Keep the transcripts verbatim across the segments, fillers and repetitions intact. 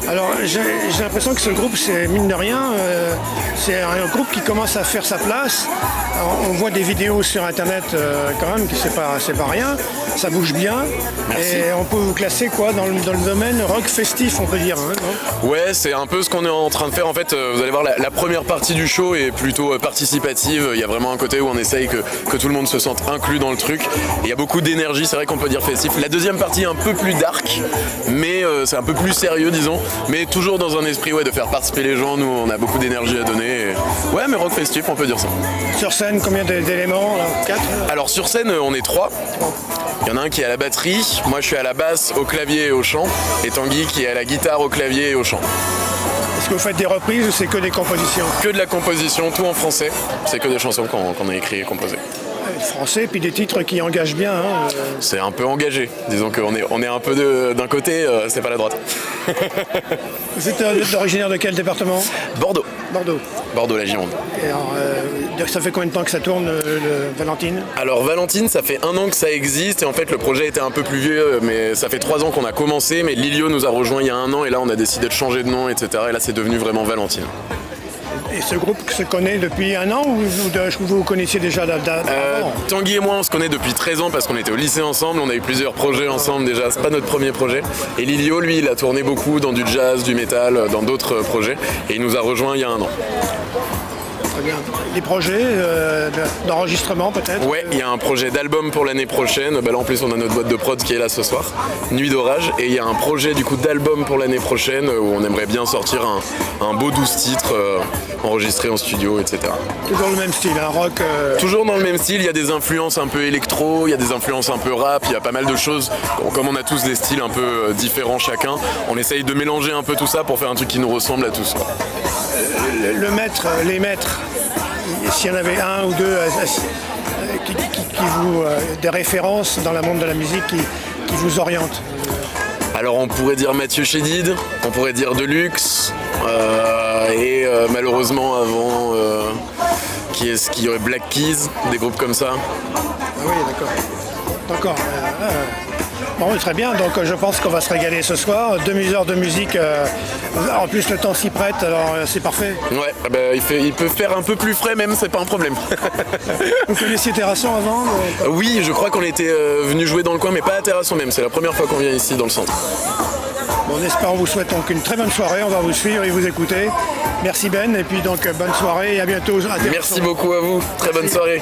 Alors j'ai j'ai l'impression que ce groupe, c'est mine de rien, euh, c'est un groupe qui commence à faire sa place. Alors, on voit des vidéos sur internet euh, quand même, qui c'est pas, c'est pas rien, ça bouge bien. Merci. Et on peut vous classer quoi dans le, dans le domaine rock festif, on peut dire. Hein, non Ouais, c'est un peu ce qu'on est en train de faire. En fait, euh, vous allez voir, la, la première partie du show est plutôt euh, participative. Il y a vraiment un côté où on essaye que, que tout le monde se sente inclus dans le truc. Et il y a beaucoup d'énergie, c'est vrai qu'on peut dire festif. La deuxième partie est un peu plus dark, mais euh, c'est un peu plus sérieux, disons. Mais toujours dans un esprit ouais, de faire participer les gens. Nous, on a beaucoup d'énergie à donner. Et... Ouais, mais rock festif, on peut dire ça. Sur scène, combien d'é- d'éléments là Quatre. Alors sur scène, on est trois. Il y en a un qui est à la batterie, moi je suis à la basse, au clavier et au chant, et Tanguy qui est à la guitare, au clavier et au chant. Est-ce que vous faites des reprises ou c'est que des compositions? Que de la composition, tout en français. C'est que des chansons qu'on qu'on a écrites et composées. Français, puis des titres qui engagent bien. Hein. C'est un peu engagé. Disons qu'on est, on est un peu de- d'un côté, euh, c'est pas la droite. Vous êtes euh, originaire de quel département? Bordeaux. Bordeaux. Bordeaux, la Gironde. Et alors, euh, ça fait combien de temps que ça tourne, le, le Valentine? Alors Valentine, ça fait un an que ça existe et en fait le projet était un peu plus vieux, mais ça fait trois ans qu'on a commencé, mais Lilio nous a rejoint il y a un an et là on a décidé de changer de nom, et cetera. Et là c'est devenu vraiment Valentine. Et ce groupe se connaît depuis un an ou vous, de- vous vous connaissiez déjà d'a- d'a- Euh, d'avant? Tanguy et moi on se connaît depuis treize ans parce qu'on était au lycée ensemble, on a eu plusieurs projets ensemble déjà, c'est pas notre premier projet. Et Lilio lui il a tourné beaucoup dans du jazz, du métal, dans d'autres projets et il nous a rejoint il y a un an. Très bien. Des projets euh, de- d'enregistrement peut-être? Ouais, il y a un projet d'album pour l'année prochaine, bah là en plus on a notre boîte de prod qui est là ce soir, Nuit d'orage, et il y a un projet du coup d'album pour l'année prochaine où on aimerait bien sortir un, un beau douze titres euh, enregistrés en studio, et cetera. Toujours le même style, un rock. euh, Toujours dans le même style, il y a des influences un peu électro, il y a des influences un peu rap, il y a pas mal de choses. Bon, comme on a tous des styles un peu euh, différents chacun, on essaye de mélanger un peu tout ça pour faire un truc qui nous ressemble à tous. le, le maître, les maîtres, s'il y en avait un ou deux euh, euh, qui, qui- qui vous, euh, des références dans le monde de la musique qui, qui vous orientent. Alors on pourrait dire Mathieu Chédid, on pourrait dire Deluxe, euh, et euh, malheureusement avant, euh, qui est-ce qu'il y aurait Black Keys, des groupes comme ça. Ah oui, d'accord. D'accord. euh, euh, Bon, oui, très bien. Donc, euh, je pense qu'on va se régaler ce soir. Deux heures de musique. euh, en plus, le temps s'y prête, alors euh, c'est parfait. Ouais, ah bah, il, fait, il peut faire un peu plus frais même, c'est pas un problème. Vous connaissiez Terrasson avant euh, Oui, je crois qu'on était euh, venu jouer dans le coin, mais pas à Terrasson même, c'est la première fois qu'on vient ici dans le centre. Bon, on espère, on vous souhaite donc une très bonne soirée. On va vous suivre et vous écouter. Merci Ben, et puis donc euh, bonne soirée et à bientôt. À Terrasson. Merci beaucoup à vous, très bonne soirée.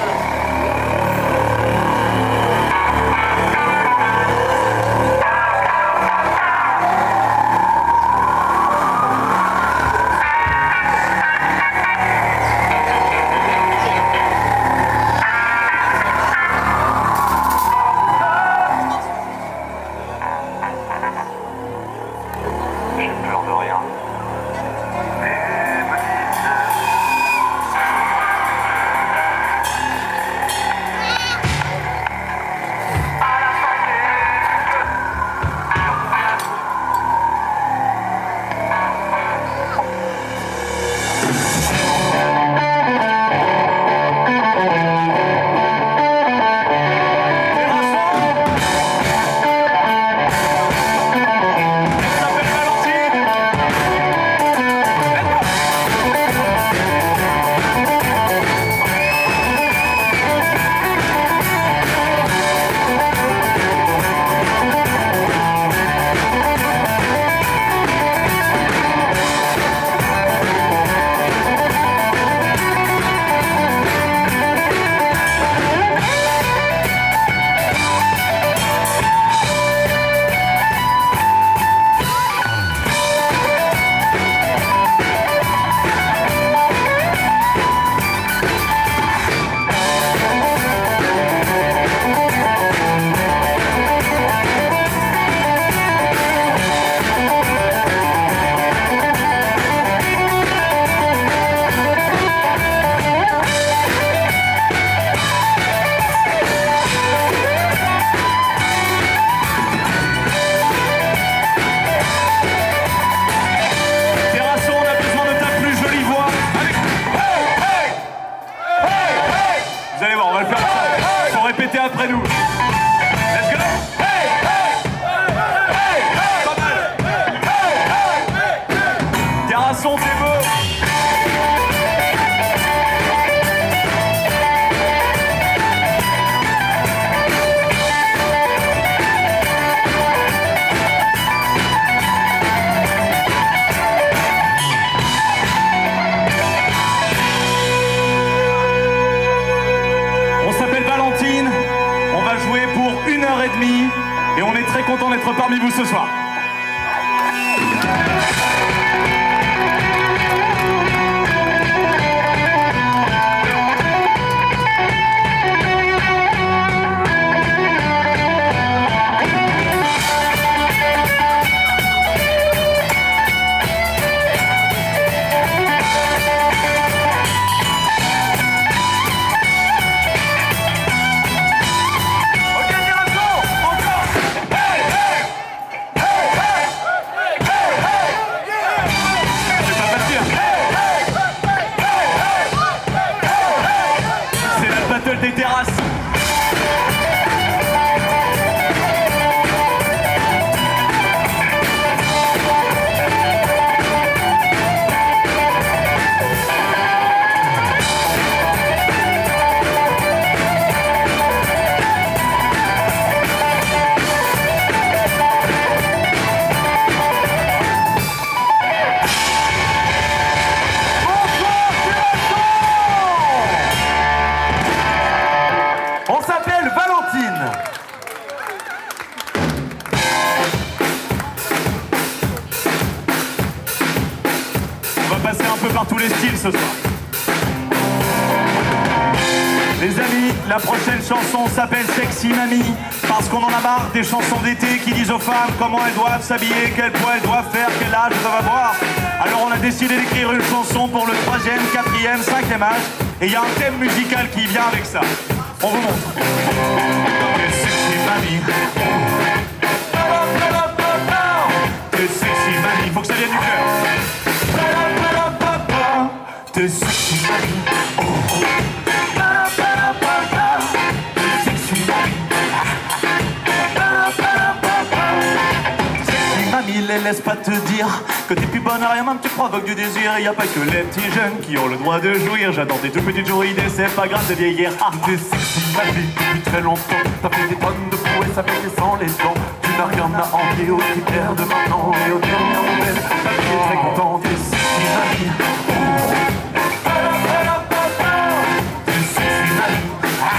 J'ai peur de rien. Valentine garçon, t'es beau. On s'appelle Valentine, on va jouer pour une heure et demie et on est très content d'être parmi vous ce soir. Des terrasses. On s'appelle Valentine. On va passer un peu par tous les styles ce soir. Les amis, la prochaine chanson s'appelle Sexy Mamie, parce qu'on en a marre des chansons d'été qui disent aux femmes comment elles doivent s'habiller, quel poids elles doivent faire, quel âge elles doivent avoir. Alors on a décidé d'écrire une chanson pour le troisième, quatrième, cinquième âge, et il y a un thème musical qui vient avec ça. On vous montre. T'es sexy mamie. T'es sexy mamie. Faut que ça vienne du cœur. T'es sexy mamie. T'es sexy mamie. Sexy mamie, les laisse pas te dire que t'es plus bonne à rien, même tu provoques du désir. Y a pas que les petits jeunes qui ont le droit de jouir. J'attends tes tout petites journées, c'est pas grave de vieillir. Ah, t'es sexy mamie depuis très longtemps. T'as fait des tonnes de prouesses avec et sans les dents. Tu n'as rien à envier aux critères de maintenant et aux dernières nouvelles. Ta fille est très contente, t'es sexy mamie. T'es sexy mamie.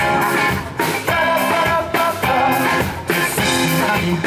T'es sexy mamie.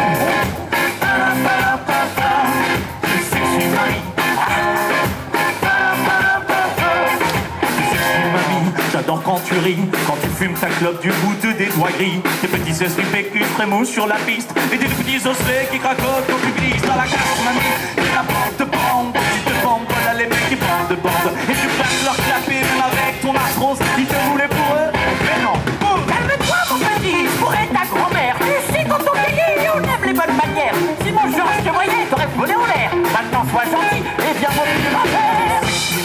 J'adore quand tu ris, quand tu fumes ta clope du bout de des doigts gris. Tes petits esprits pécus frémous sur la piste, et des petits osselets qui craquotent quand tu glisses dans la carte, mamie. Et la porte te bande, tu te bandes, voilà les mecs qui bandent de bande. Et tu passes leur clapper même avec ton arthrose, ils te voulaient pour eux, mais non. Oh. Calme-toi mon petit, je pourrais être ta grand-mère. Tu sais quand on vieillit, on aime les bonnes manières. Si mon Georges te voyait, t'aurais volé en l'air. Maintenant sois gentil, et viens mon petit grand-père.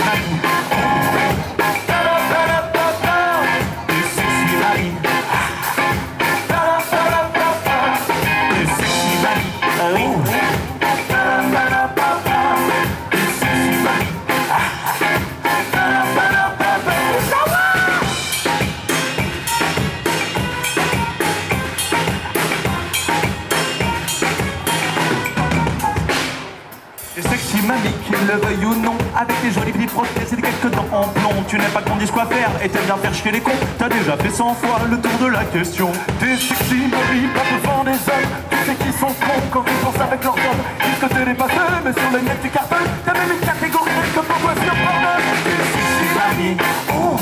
Mamie, qu'il le veuille ou non, avec tes jolies petites prothèses et des quelques dents en plomb. Tu n'aimes pas qu'on dise quoi faire et t'aimes bien faire chier les cons. T'as déjà fait cent fois le tour de la question. T'es sexy, mamie, pas devant des hommes. Tu sais qu'ils sont cons quand ils pensent avec leurs hommes. Ils que t'es dépasseux, mais sur le net tu cartonnes. T'as même une catégorie que pour toi surprendre. T'es sexy, mamie. Oh.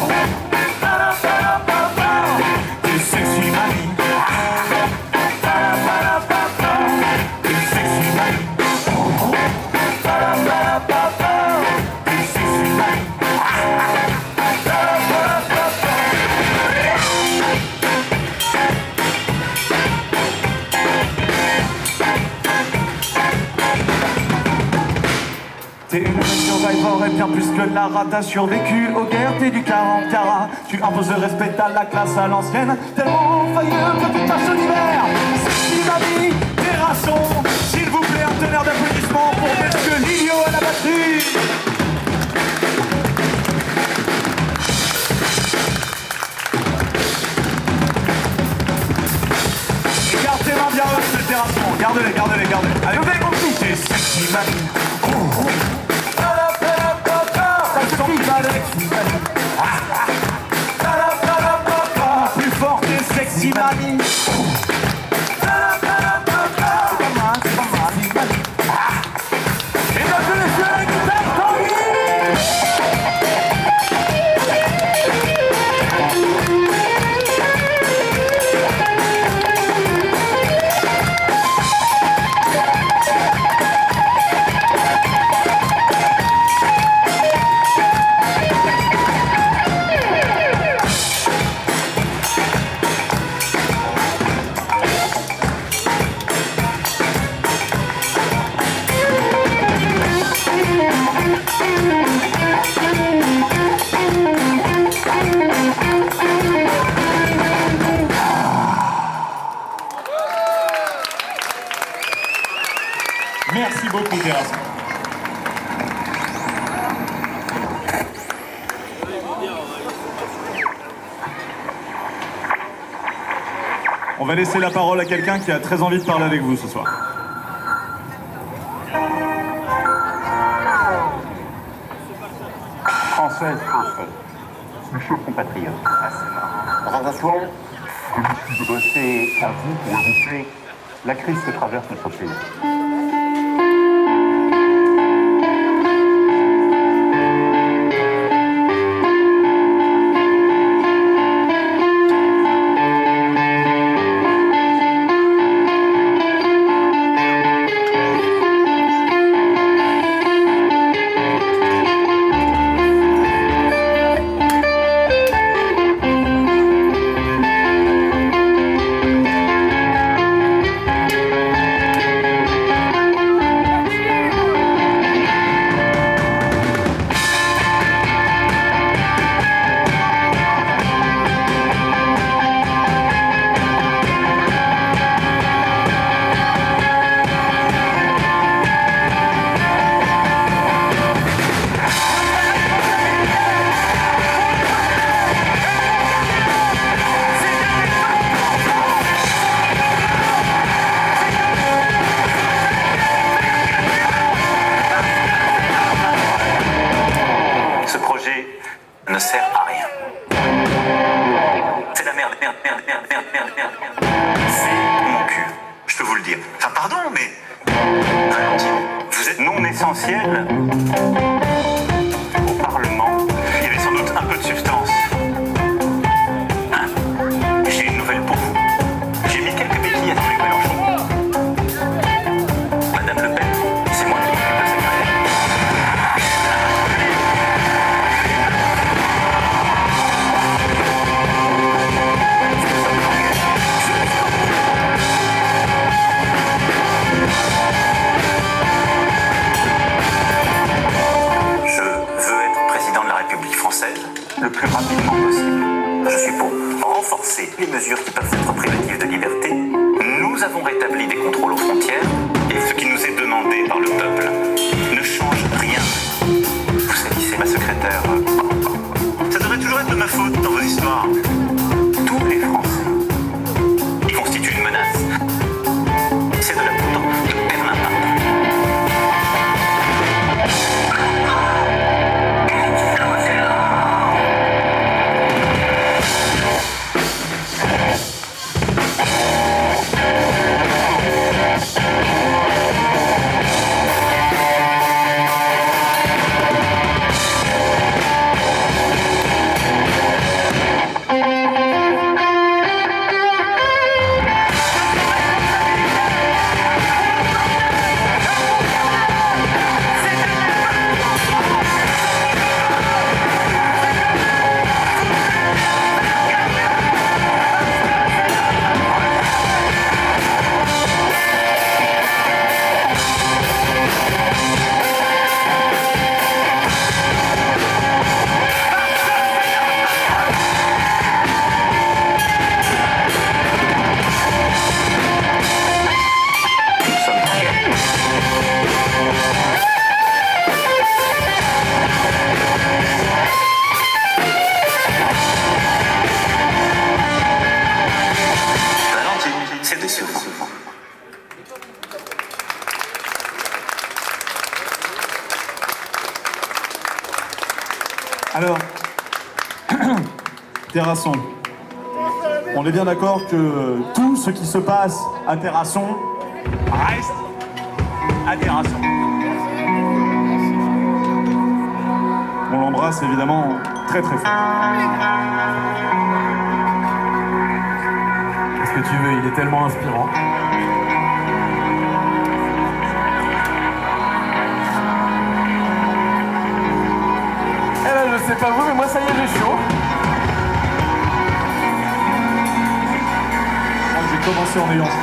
T'es sexy, mamie. T'es sexy, mamie. T'es une survivor et bien plus que la rate. T'as survécu aux guerres, t'es du quarante carats. Tu imposes le respect à la classe à l'ancienne. Tellement failleux que tu passes l'hiver. Sexy mamie, terrasson. S'il vous plaît, un tonnerre d'applaudissements pour Monsieur Lilio à la batterie. mamie. Ça sent sexy mamie. Plus forte et sexy mamie. Merci beaucoup, Terrasse. On va laisser la parole à quelqu'un qui a très envie de parler avec vous ce soir. Française, Français, mes chers compatriotes, Razassoir, je suis bossé à vous pour évoquer la crise que traverse notre pays. ne sert à rien. C'est la merde, merde, merde, merde, merde, merde, merde, merde. C'est mon cul, je peux vous le dire. Enfin, pardon, mais... Vous êtes non essentiel au Parlement. Il y avait sans doute un peu de substance. Hein? J'ai une nouvelle pour vous. J'ai mis quelques béquilles à Jean-Luc Mélenchon. Madame Le Pen, c'est moi qui m'occupe de sa carrière. Je veux être président de la République française, le plus Alors, Terrasson, on est bien d'accord que tout ce qui se passe à Terrasson reste à Terrasson. On l'embrasse évidemment très très fort. Qu'est-ce que tu veux, il est tellement inspirant. Eh ben, je sais pas vous, mais moi ça y est, j'ai chaud. Je vais commencer en ayant chaud.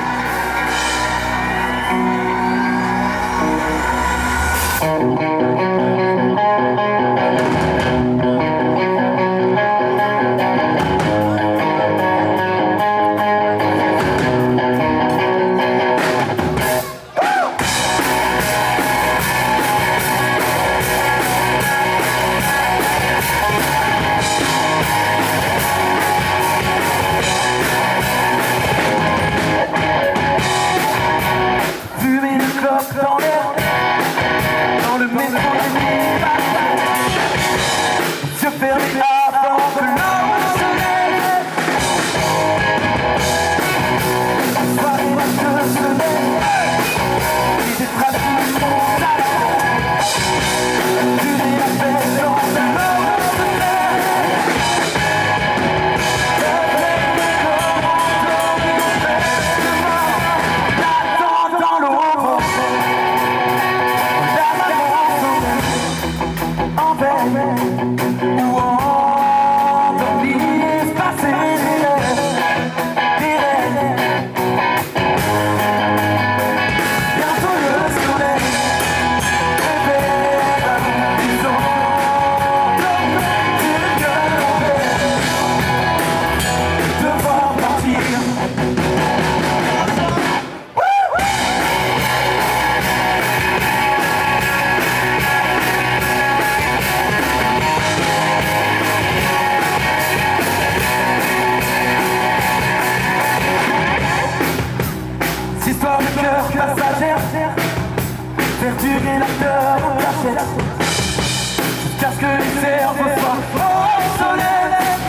Perdurer l'acteur en cachette jusqu'à ce que les cerveaux soient obsolètes.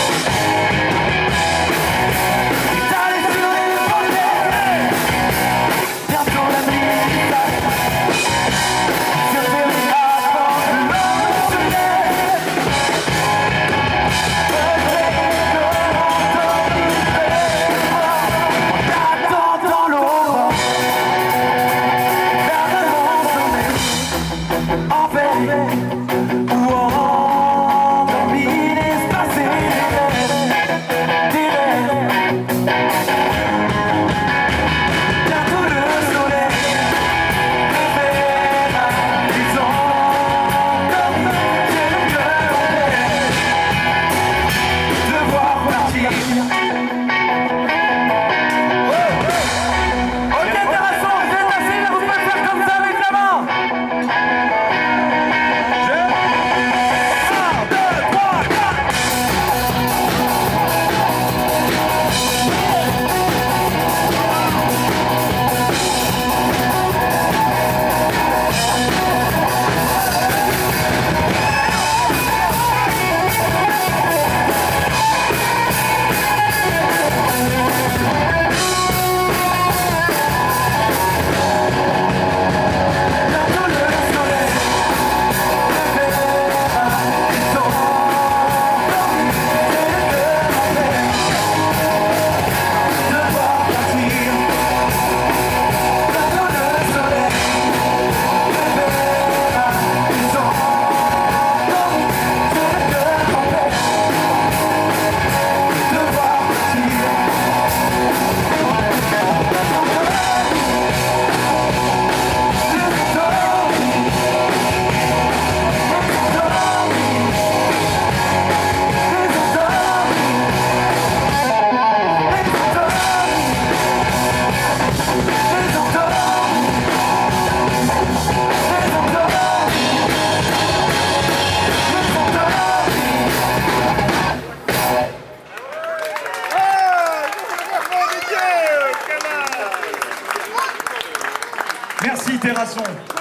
Étalés sur les volets, bientôt la nuit s'arrête. Je verrai avant que l'homme se lève. Peut-être que l'endormi fait mort. On t'attend dans l'aube. En paix ou en dormi, espacé des rêves. Bientôt le soleil verra les endormis. J'ai le cœur en paix de voir partir. Ok, Terrasson, vous êtes assis, là vous pouvez faire comme ça avec la main. Merci Terrasson.